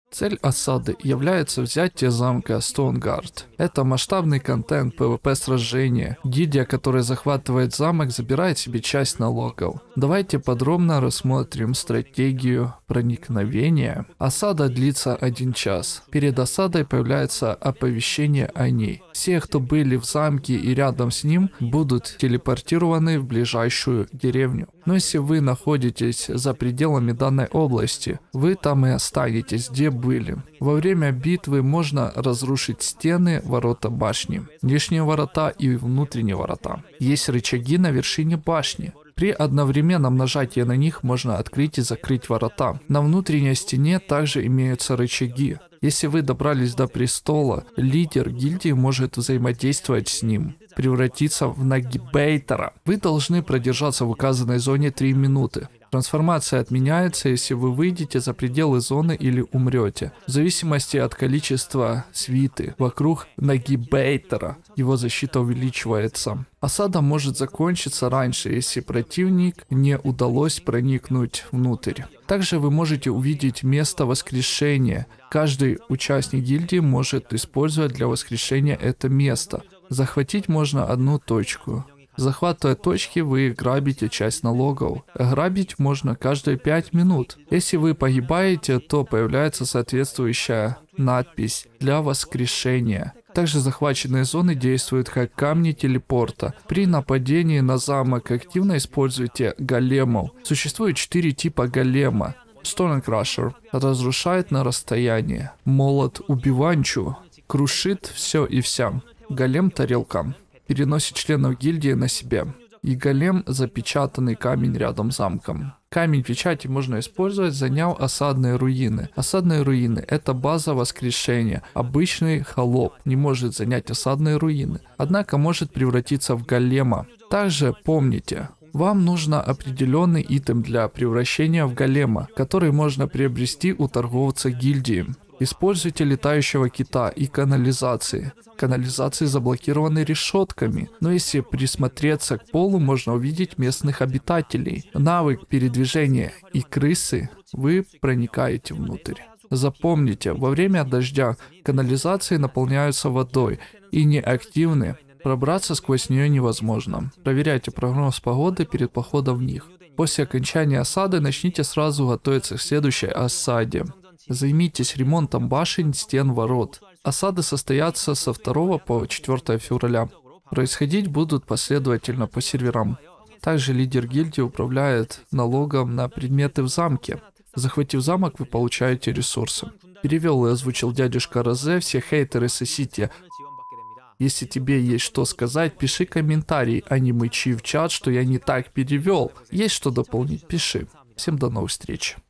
Цель осады является взятие замка Стоунгард. Это масштабный контент PvP-сражения. Гильдия, которая захватывает замок, забирает себе часть налогов. Давайте подробно рассмотрим стратегию проникновения. Осада длится 1 час. Перед осадой появляется оповещение о ней. Все, кто были в замке и рядом с ним, будут телепортированы в ближайшую деревню. Но если вы находитесь за пределами данной области, вы там и останетесь, где были. Во время битвы можно разрушить стены, ворота башни, внешние ворота и внутренние ворота. Есть рычаги на вершине башни. При одновременном нажатии на них можно открыть и закрыть ворота. На внутренней стене также имеются рычаги. Если вы добрались до престола, лидер гильдии может взаимодействовать с ним, превратиться в нагибейтера. Вы должны продержаться в указанной зоне 3 минуты. Трансформация отменяется, если вы выйдете за пределы зоны или умрете. В зависимости от количества свиты вокруг нагибейтера, его защита увеличивается. Осада может закончиться раньше, если противник не удалось проникнуть внутрь. Также вы можете увидеть место воскрешения. Каждый участник гильдии может использовать для воскрешения это место. Захватить можно одну точку. Захватывая точки, вы грабите часть налогов. Грабить можно каждые 5 минут. Если вы погибаете, то появляется соответствующая надпись для воскрешения. Также захваченные зоны действуют как камни телепорта. При нападении на замок активно используйте големов. Существует 4 типа голема. Stonecrusher разрушает на расстоянии. Молот убиванчу крушит все и вся. Голем тарелка переносит членов гильдии на себе. И голем запечатанный камень рядом с замком. Камень печати можно использовать, заняв осадные руины. Осадные руины — это база воскрешения. Обычный холоп не может занять осадные руины, однако может превратиться в голема. Также помните, вам нужно определенный итем для превращения в голема, который можно приобрести у торговца гильдии. Используйте летающего кита и канализации. Канализации заблокированы решетками, но если присмотреться к полу, можно увидеть местных обитателей. Навык передвижения и крысы, вы проникаете внутрь. Запомните, во время дождя канализации наполняются водой и неактивны. Пробраться сквозь нее невозможно. Проверяйте прогноз погоды перед походом в них. После окончания осады начните сразу готовиться к следующей осаде. Займитесь ремонтом башен, стен, ворот. Осады состоятся со 2 по 4 февраля. Происходить будут последовательно по серверам. Также лидер гильдии управляет налогом на предметы в замке. Захватив замок, вы получаете ресурсы. Перевел и озвучил дядюшка Розе, все хейтеры сосите. Если тебе есть что сказать, пиши комментарий, а не мычи в чат, что я не так перевел. Есть что дополнить, пиши. Всем до новых встреч.